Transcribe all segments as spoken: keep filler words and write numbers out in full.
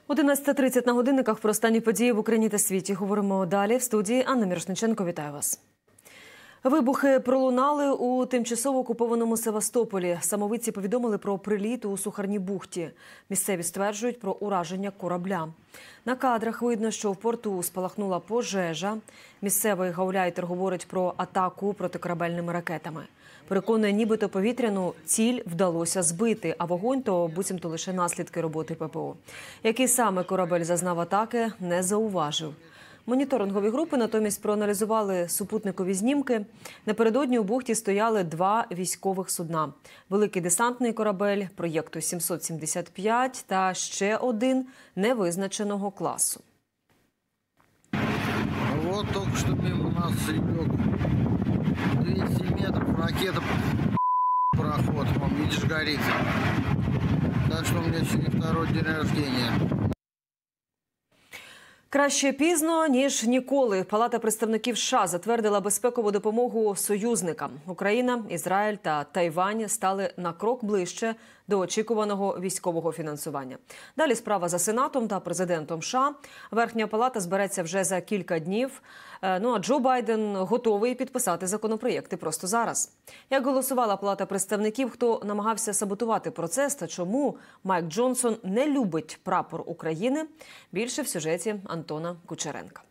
одинадцята тридцять на годинниках про останні події в Україні та світі. Говоримо далі. В студії Анна Мірошниченко. Вітаю вас. Вибухи пролунали у тимчасово окупованому Севастополі. Самовидці повідомили про приліт у Сухарній бухті. Місцеві стверджують про ураження корабля. На кадрах видно, що в порту спалахнула пожежа. Місцевий гауляйтер говорить про атаку протикорабельними ракетами. Переконує, нібито повітряну ціль вдалося збити, а вогонь – то буцімто лише наслідки роботи ППО. Який саме корабель зазнав атаки, не зауважив. Моніторингові групи натомість проаналізували супутникові знімки. Напередодні у бухті стояли два військових судна. Великий десантний корабель проєкту сімсот сімдесят п'ять та ще один невизначеного класу. Вот только что мимо нас ребенок. двести метров, ракета проход. Вон, видишь, горит. Так что у меня сегодня второй день рождения. Краще пізно, ніж ніколи. Палата представників США затвердила безпекову допомогу союзникам. Україна, Ізраїль та Тайвань стали на крок ближче до очікуваного військового фінансування. Далі справа за Сенатом та президентом США. Верхня палата збереться вже за кілька днів. Ну а Джо Байден готовий підписати законопроєкти просто зараз. Як голосувала Палата представників, хто намагався саботувати процес та чому Майк Джонсон не любить прапор України? Більше в сюжеті Антона Кучеренка.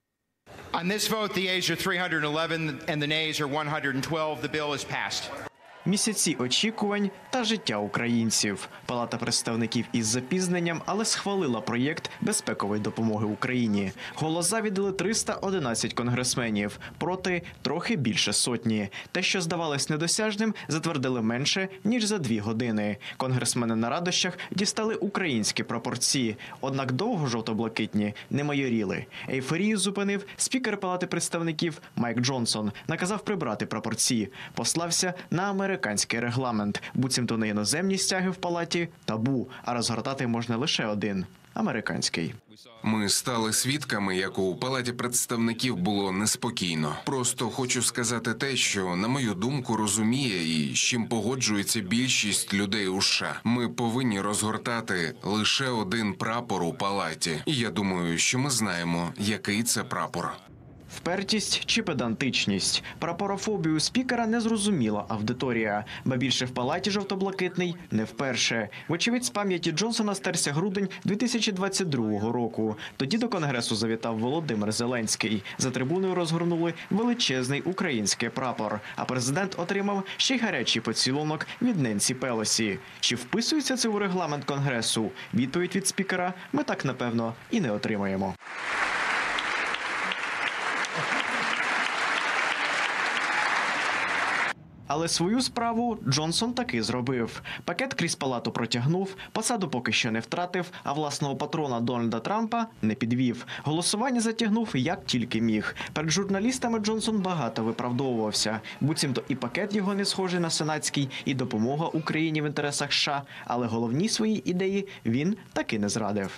On this vote, the ayes are three hundred eleven and the nays are one hundred twelve. The bill is passed. Місяці очікувань та життя українців. Палата представників із запізненням, але схвалила проєкт безпекової допомоги Україні. Голос за віддали триста одинадцять конгресменів, проти трохи більше сотні. Те, що здавалось недосяжним, затвердили менше, ніж за дві години. Конгресмени на радощах дістали українські прапорці, однак довго жовто-блакитні не майоріли. Ейфорію зупинив спікер Палати представників Майк Джонсон. Наказав прибрати прапорці. Послався на американський Американський регламент. Буцімто на іноземні стяги в палаті – табу, а розгортати можна лише один – американський. Ми стали свідками, як у Палаті представників було неспокійно. Просто хочу сказати те, що, на мою думку, розуміє і з чим погоджується більшість людей у США. Ми повинні розгортати лише один прапор у Палаті. І я думаю, що ми знаємо, який це прапор. Впертість чи педантичність. Прапорофобію спікера не зрозуміла аудиторія. Ба більше в палаті жовто-блакитний не вперше. Вочевидь, з пам'яті Джонсона стерся грудень дві тисячі двадцять другого року. Тоді до Конгресу завітав Володимир Зеленський. За трибуною розгорнули величезний український прапор. А президент отримав ще й гарячий поцілунок від Ненсі Пелосі. Чи вписується це у регламент Конгресу? Відповідь від спікера ми так, напевно, і не отримаємо. Але свою справу Джонсон таки зробив. Пакет крізь палату протягнув, посаду поки що не втратив, а власного патрона Дональда Трампа не підвів. Голосування затягнув як тільки міг. Перед журналістами Джонсон багато виправдовувався. Буцімто і пакет його не схожий на сенатський, і допомога Україні в інтересах США. Але головні свої ідеї він таки не зрадив.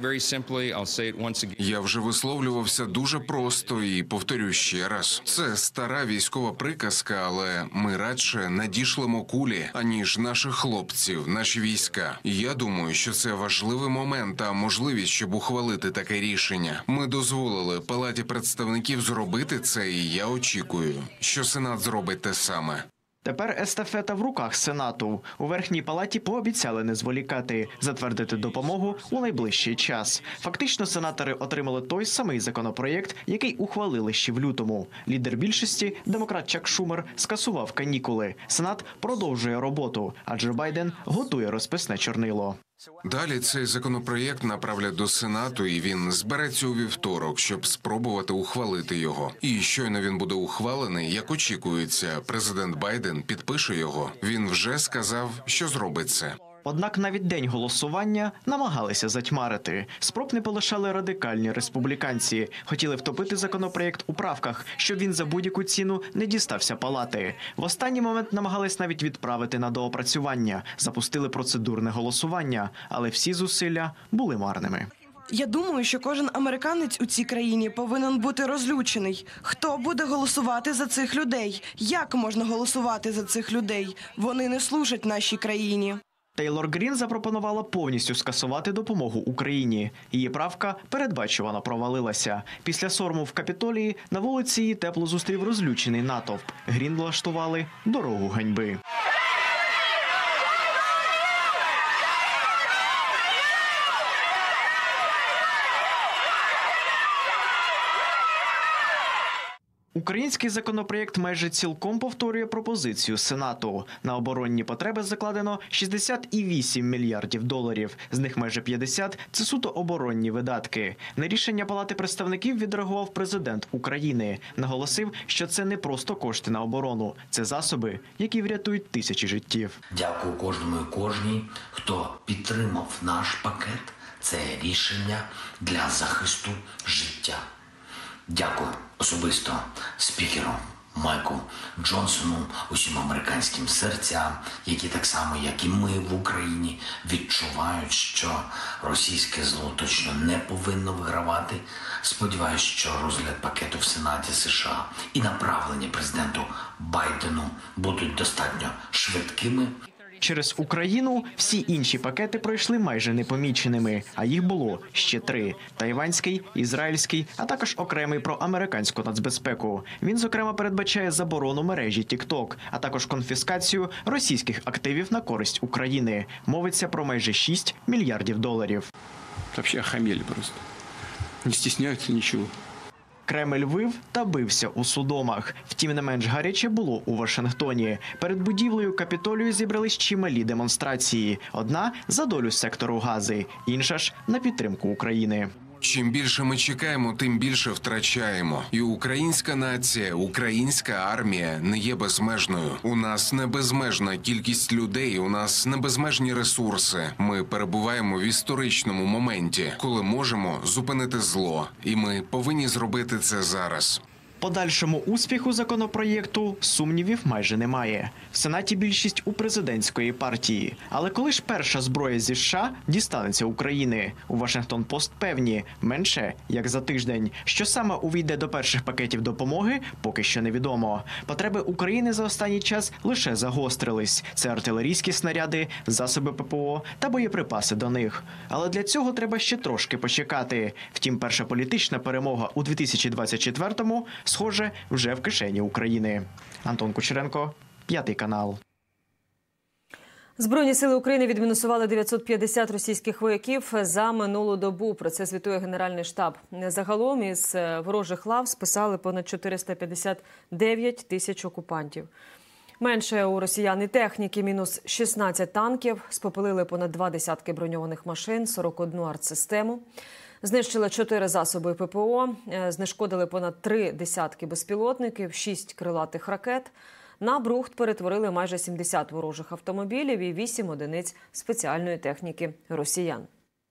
Я вже висловлювався дуже просто і повторю ще раз. Це стара військова приказка, але ми Ми радше надішлемо кулі, аніж наших хлопців, наші війська. Я думаю, що це важливий момент та можливість, щоб ухвалити таке рішення. Ми дозволили Палаті представників зробити це, і я очікую, що Сенат зробить те саме. Тепер естафета в руках Сенату. У Верхній палаті пообіцяли не зволікати, затвердити допомогу у найближчий час. Фактично, сенатори отримали той самий законопроєкт, який ухвалили ще в лютому. Лідер більшості, демократ Чак Шумер, скасував канікули. Сенат продовжує роботу, а Джо Байден готує розписне чорнило. Далі цей законопроєкт направлять до Сенату, і він збереться у вівторок, щоб спробувати ухвалити його. І щойно він буде ухвалений, як очікується, президент Байден підпише його. Він вже сказав, що зробить це. Однак навіть день голосування намагалися затьмарити. Спроб не полишали радикальні республіканці. Хотіли втопити законопроєкт у правках, щоб він за будь-яку ціну не дістався палати. В останній момент намагались навіть відправити на доопрацювання. Запустили процедурне голосування, але всі зусилля були марними. Я думаю, що кожен американець у цій країні повинен бути розлючений. Хто буде голосувати за цих людей? Як можна голосувати за цих людей? Вони не служать нашій країні. Тейлор Грін запропонувала повністю скасувати допомогу Україні. Її правка передбачувано провалилася. Після сорому в Капітолії на вулиці її тепло зустрів розлючений натовп. Грін влаштували дорогу ганьби. Український законопроєкт майже цілком повторює пропозицію Сенату. На оборонні потреби закладено шістдесят вісім мільярдів доларів. З них майже п'ятдесят – це суто оборонні видатки. На рішення Палати представників відреагував президент України. Наголосив, що це не просто кошти на оборону. Це засоби, які врятують тисячі життів. Дякую кожному і кожній, хто підтримав наш пакет. Це рішення для захисту життя. Дякую особисто спікеру Майку Джонсону, усім американським серцям, які так само, як і ми в Україні, відчувають, що російське зло точно не повинно вигравати. Сподіваюсь, що розгляд пакету в Сенаті США і направлення президенту Байдену будуть достатньо швидкими. Через Україну всі інші пакети пройшли майже непоміченими, а їх було ще три – тайванський, ізраїльський, а також окремий про американську нацбезпеку. Він, зокрема, передбачає заборону мережі TikTok, а також конфіскацію російських активів на користь України. Мовиться про майже шість мільярдів доларів. Взагалі охамели просто. Не стісняються нічого. Кремль вив та бився у судомах. Втім, не менш гаряче було у Вашингтоні. Перед будівлею Капітолію зібрались чималі демонстрації. Одна – за долю сектору Гази, інша ж – на підтримку України. Чим більше ми чекаємо, тим більше втрачаємо. І українська нація, українська армія не є безмежною. У нас не безмежна кількість людей, у нас не безмежні ресурси. Ми перебуваємо в історичному моменті, коли можемо зупинити зло. І ми повинні зробити це зараз. Подальшому успіху законопроєкту сумнівів майже немає. В Сенаті більшість у президентської партії. Але коли ж перша зброя зі США дістанеться України? У Вашингтон-Пост певні – менше, як за тиждень. Що саме увійде до перших пакетів допомоги, поки що невідомо. Потреби України за останній час лише загострились. Це артилерійські снаряди, засоби ППО та боєприпаси до них. Але для цього треба ще трошки почекати. Втім, перша політична перемога у дві тисячі двадцять четвертому – схоже, вже в кишені України. Антон Кучеренко, П'ятий канал. Збройні сили України відмінусували дев'ятсот п'ятдесят російських вояків за минулу добу. Про це звітує Генеральний штаб. Загалом із ворожих лав списали понад чотириста п'ятдесят дев'ять тисяч окупантів. Менше у росіян і техніки – мінус шістнадцять танків, спопилили понад два десятки броньованих машин, сорок одну артсистему. Знищили чотири засоби ППО, знешкодили понад три десятки безпілотників, шість крилатих ракет. На брухт перетворили майже сімдесят ворожих автомобілів і вісім одиниць спеціальної техніки росіян.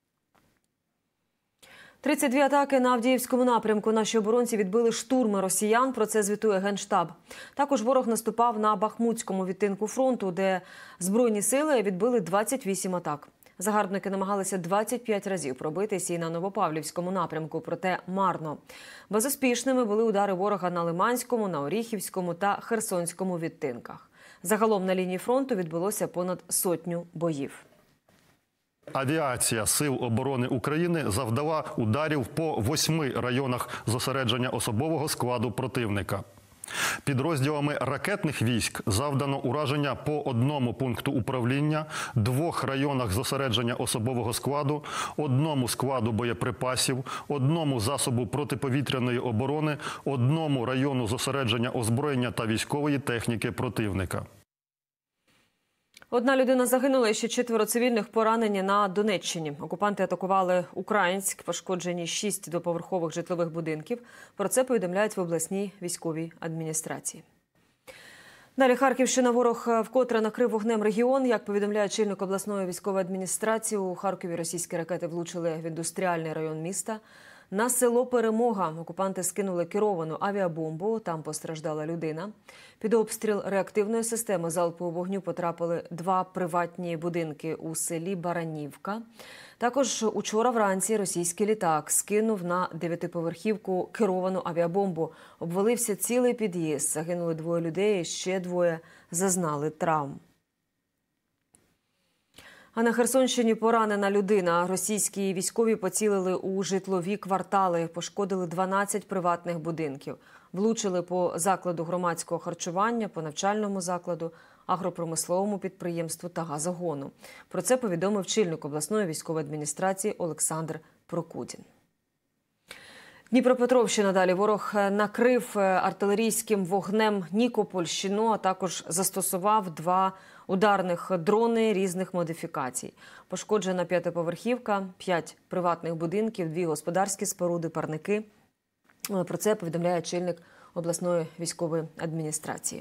тридцять дві атаки на Авдіївському напрямку. Наші оборонці відбили штурми росіян, про це звітує Генштаб. Також ворог наступав на Бахмутському відтинку фронту, де Збройні сили відбили двадцять вісім атак. Загарбники намагалися двадцять п'ять разів пробитися і на Новопавлівському напрямку, проте марно. Безуспішними були удари ворога на Лиманському, на Оріхівському та Херсонському відтинках. Загалом на лінії фронту відбулося понад сотню боїв. Авіація Сил оборони України завдала ударів по восьми районах зосередження особового складу противника. Підрозділами ракетних військ завдано ураження по одному пункту управління, двох районах зосередження особового складу, одному складу боєприпасів, одному засобу протиповітряної оборони, одному району зосередження озброєння та військової техніки противника. Одна людина загинула і ще четверо цивільних поранені на Донеччині. Окупанти атакували Українськ, пошкоджені шість доповерхових житлових будинків. Про це повідомляють в обласній військовій адміністрації. Далі Харківщина. Ворог вкотре накрив вогнем регіон. Як повідомляє очільник обласної військової адміністрації, у Харкові російські ракети влучили в індустріальний район міста. На село Перемога окупанти скинули керовану авіабомбу, там постраждала людина. Під обстріл реактивної системи залпового вогню потрапили два приватні будинки у селі Баранівка. Також учора вранці російський літак скинув на дев'ятиповерхівку керовану авіабомбу. Обвалився цілий під'їзд, загинули двоє людей, ще двоє зазнали травм. А на Херсонщині поранена людина. Російські військові поцілили у житлові квартали, пошкодили дванадцять приватних будинків. Влучили по закладу громадського харчування, по навчальному закладу, агропромисловому підприємству та газогону. Про це повідомив очільник обласної військової адміністрації Олександр Прокудін. Дніпропетровщина далі. Ворог накрив артилерійським вогнем Нікопольщину, а також застосував два ударних дрони різних модифікацій. Пошкоджена п'ятиповерхівка, п'ять приватних будинків, дві господарські споруди, парники. Про це повідомляє очільник обласної військової адміністрації.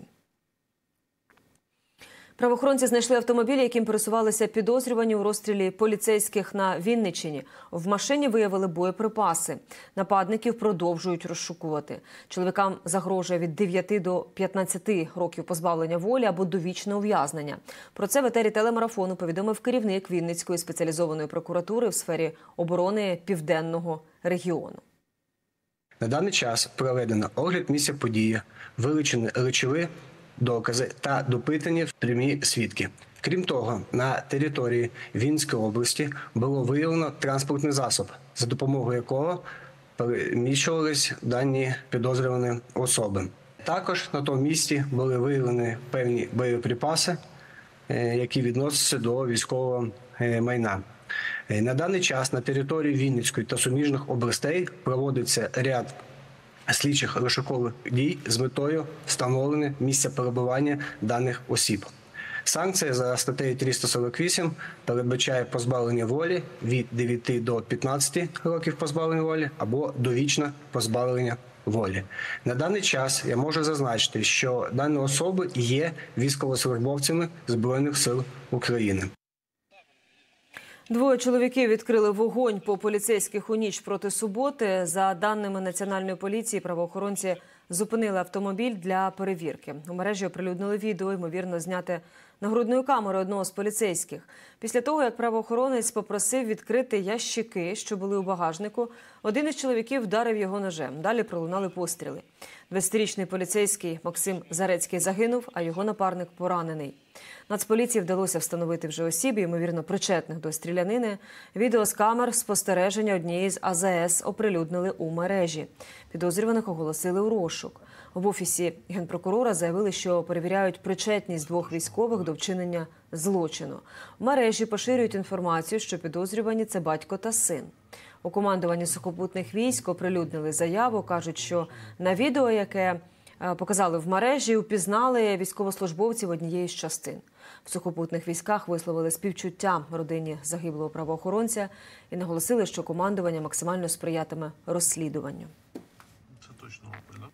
Правоохоронці знайшли автомобіль, яким пересувалися підозрювані у розстрілі поліцейських на Вінниччині. В машині виявили боєприпаси. Нападників продовжують розшукувати. Чоловікам загрожує від дев'яти до п'ятнадцяти років позбавлення волі або довічне ув'язнення. Про це в етері телемарафону повідомив керівник Вінницької спеціалізованої прокуратури в сфері оборони Південного регіону. На даний час проведено огляд місця події, вилучені речові докази та допитані прямі свідки. Крім того, на території Вінницької області було виявлено транспортний засіб, за допомогою якого переміщувались дані підозрювані особи. Також на тому місці були виявлені певні боєприпаси, які відносяться до військового майна. На даний час на території Вінницької та суміжних областей проводиться ряд слідчих розшукових дій з метою встановлення місця перебування даних осіб. Санкція за статтею триста сорок вісім передбачає позбавлення волі від дев'яти до п'ятнадцяти років позбавлення волі або довічне позбавлення волі. На даний час я можу зазначити, що дані особи є військовослужбовцями Збройних сил України. Двоє чоловіків відкрили вогонь по поліцейських у ніч проти суботи. За даними Національної поліції, правоохоронці зупинили автомобіль для перевірки. У мережі оприлюднили відео, ймовірно, зняте нагрудною камерою одного з поліцейських. Після того, як правоохоронець попросив відкрити ящики, що були у багажнику, один із чоловіків вдарив його ножем. Далі пролунали постріли. двадцятирічний поліцейський Максим Зарецький загинув, а його напарник поранений. Нацполіції вдалося встановити вже осіб, ймовірно, причетних до стрілянини. Відео з камер спостереження однієї з А З С оприлюднили у мережі. Підозрюваних оголосили у розшук. В Офісі Генпрокурора заявили, що перевіряють причетність двох військових до вчинення злочину. В мережі поширюють інформацію, що підозрювані – це батько та син. У командуванні сухопутних військ оприлюднили заяву, кажуть, що на відео, яке показали в мережі, упізнали військовослужбовців однієї з частин. В сухопутних військах висловили співчуття родині загиблого правоохоронця і наголосили, що командування максимально сприятиме розслідуванню. Це точно правда.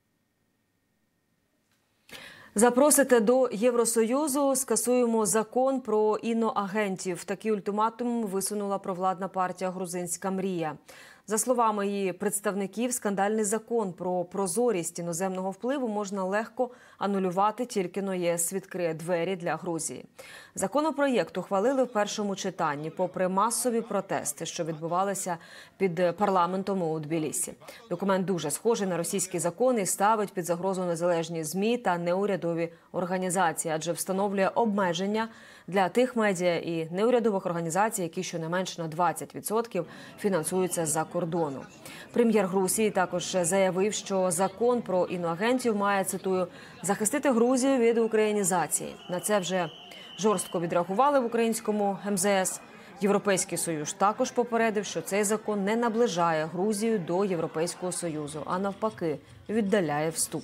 Запросите до Євросоюзу, скасуємо закон про іноагентів. Такий ультиматум висунула провладна партія «Грузинська мрія». За словами її представників, скандальний закон про прозорість іноземного впливу можна легко анулювати, тільки-но ЄС відкриє двері для Грузії. Законопроєкт ухвалили в першому читанні, попри масові протести, що відбувалися під парламентом у Тбілісі. Документ дуже схожий на російський закон і ставить під загрозу незалежні ЗМІ та неурядові організації, адже встановлює обмеження для тих медіа і неурядових організацій, які щонайменш на двадцять відсотків фінансуються за кордону. Прем'єр Грузії також заявив, що закон про іноагентів має, цитую, захистити Грузію від українізації. На це вже жорстко відреагували в українському Ем Зе Ес. Європейський Союз також попередив, що цей закон не наближає Грузію до Європейського Союзу, а навпаки віддаляє вступ.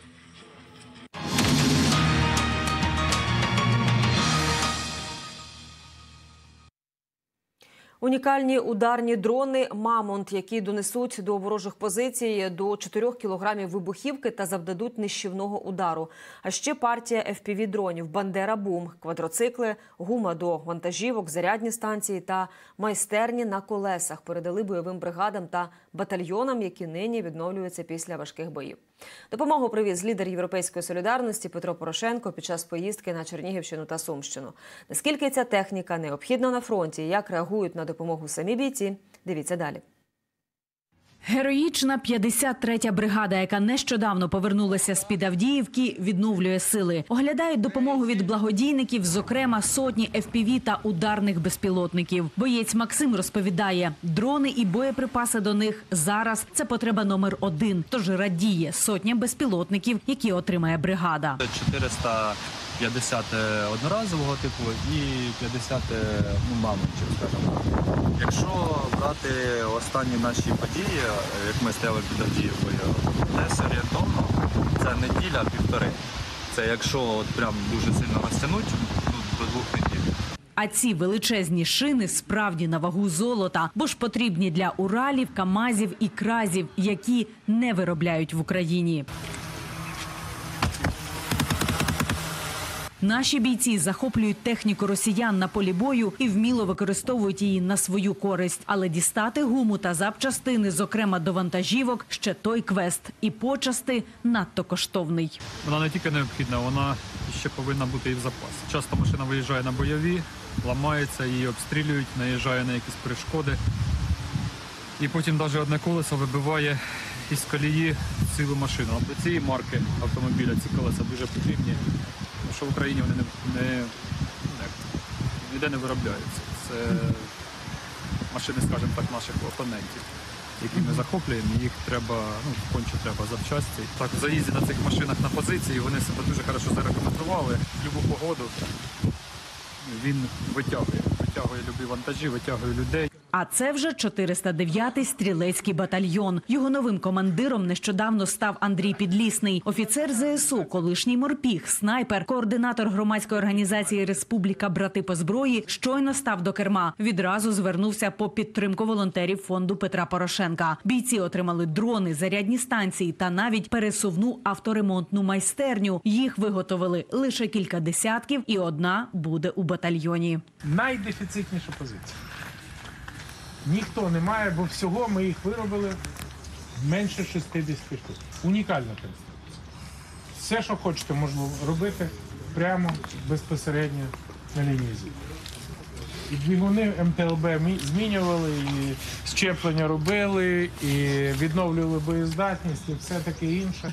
Унікальні ударні дрони «Мамонт», які донесуть до ворожих позицій до чотирьох кілограмів вибухівки та завдадуть нищівного удару. А ще партія еф пі ві-дронів «Бандера-Бум», квадроцикли, гума до вантажівок, зарядні станції та майстерні на колесах передали бойовим бригадам та батальйонам, які нині відновлюються після важких боїв. Допомогу привіз лідер «Європейської солідарності» Петро Порошенко під час поїздки на Чернігівщину та Сумщину. Наскільки ця техніка необхідна на фронті і як реагують на допомогу самі бійці, дивіться далі. Героїчна п'ятдесят третя бригада, яка нещодавно повернулася з-під Авдіївки, відновлює сили. Оглядають допомогу від благодійників, зокрема сотні еф пі ві та ударних безпілотників. Боєць Максим розповідає, дрони і боєприпаси до них зараз – це потреба номер один. Тож радіє сотням безпілотників, які отримає бригада. чотириста п'ятдесят одноразового типу і п'ятдесят ну, мамонтів, скажімо так. Якщо брати останні наші події, як ми стояли під Авдіївкою, десь орієнтовно це неділя-півтори. Це якщо от прям дуже сильно розтягнуть, ну, до двох неділь. А ці величезні шини справді на вагу золота, бо ж потрібні для Уралів, КАМАЗів і КРАЗів, які не виробляють в Україні. Наші бійці захоплюють техніку росіян на полі бою і вміло використовують її на свою користь. Але дістати гуму та запчастини, зокрема до вантажівок, ще той квест. І почасти надто коштовний. Вона не тільки необхідна, вона ще повинна бути і в запасі. Часто машина виїжджає на бойові, ламається, її обстрілюють, наїжджає на якісь перешкоди. І потім навіть одне колесо вибиває із колії цілу машину. А для цієї марки автомобіля ці колеса дуже потрібні. Що в Україні вони не, не, ніде не виробляються. Це машини, скажімо так, наших опонентів, які ми захоплюємо. Їх треба, ну, конче треба запчасті. Так, в заїзді на цих машинах на позиції вони себе дуже добре зарекомендували. В будь-яку погоду він витягує, витягує любі вантажі, витягує людей. А це вже чотириста дев'ятий стрілецький батальйон. Його новим командиром нещодавно став Андрій Підлісний. Офіцер зе ес у, колишній морпіг, снайпер, координатор громадської організації «Республіка. Брати по зброї» щойно став до керма. Відразу звернувся по підтримку волонтерів фонду Петра Порошенка. Бійці отримали дрони, зарядні станції та навіть пересувну авторемонтну майстерню. Їх виготовили лише кілька десятків і одна буде у батальйоні. Найдефіцитніша позиція. Ніхто не має, бо всього ми їх виробили менше шістдесят штук. Унікальна конструкція. Все, що хочете, можна робити прямо, безпосередньо на лінії зіткнення. І двигуни ем те ел бе змінювали, і щеплення робили, і відновлювали боєздатність, і все таке інше.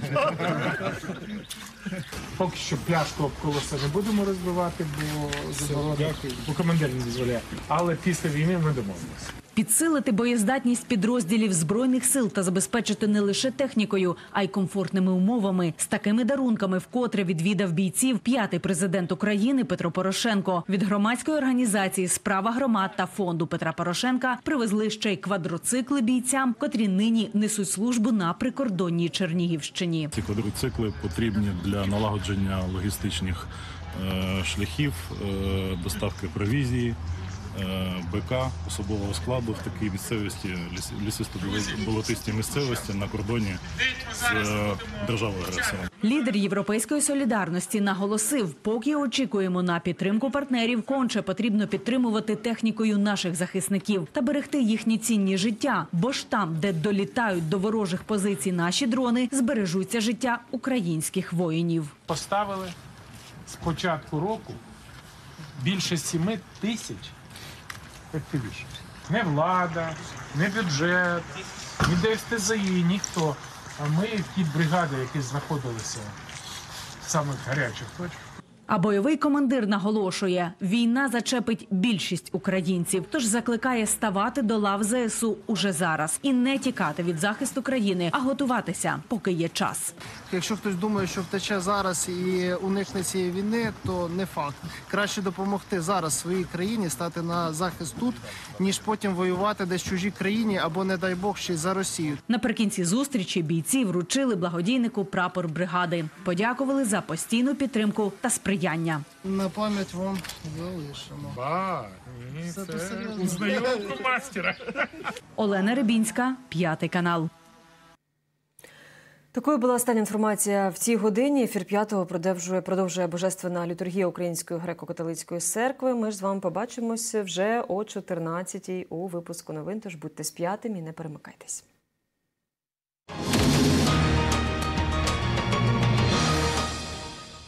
Поки що пляшку об колеса не будемо розбивати, бо заборонено, бо командир не дозволяє. Але після війни ми домовилися. Підсилити боєздатність підрозділів Збройних сил та забезпечити не лише технікою, а й комфортними умовами. З такими дарунками вкотре відвідав бійців п'ятий президент України Петро Порошенко. Від громадської організації «Справа громад» та фонду Петра Порошенка привезли ще й квадроцикли бійцям, котрі нині несуть службу на прикордонній Чернігівщині. Ці квадроцикли потрібні для налагодження логістичних е, шляхів, е, доставки провізії, БК, особового складу в такій місцевості, лісисто-болотистій місцевості на кордоні з державою-агресором. Лідер «Європейської солідарності» наголосив, поки очікуємо на підтримку партнерів, конче потрібно підтримувати технікою наших захисників та берегти їхні цінні життя, бо ж там, де долітають до ворожих позицій наші дрони, збережуться життя українських воїнів. Поставили з початку року більше сіми тисяч еф пі ві. Не влада, не бюджет, ні де еф те зе і, ніхто. А ми ті бригади, які знаходилися в самих гарячих точках. А бойовий командир наголошує, війна зачепить більшість українців, тож закликає ставати до лав зе ес у уже зараз і не тікати від захисту країни, а готуватися, поки є час. Якщо хтось думає, що втече зараз і уникне цієї війни, то не факт. Краще допомогти зараз своїй країні, стати на захист тут, ніж потім воювати десь в чужій країні або, не дай Бог, ще й за Росію. Наприкінці зустрічі бійці вручили благодійнику прапор бригади. Подякували за постійну підтримку та сприяння. На пам'ять вам залишимо. Ба, ні, це знайомку мастера. Олена Рибінська, п'ятий канал. Такою була остання інформація в цій годині. Ефір п'ятого продовжує, продовжує Божественна літургія Української греко-католицької церкви. Ми ж з вами побачимося вже о чотирнадцятій у випуску новин, тож будьте з п'ятим і не перемикайтесь.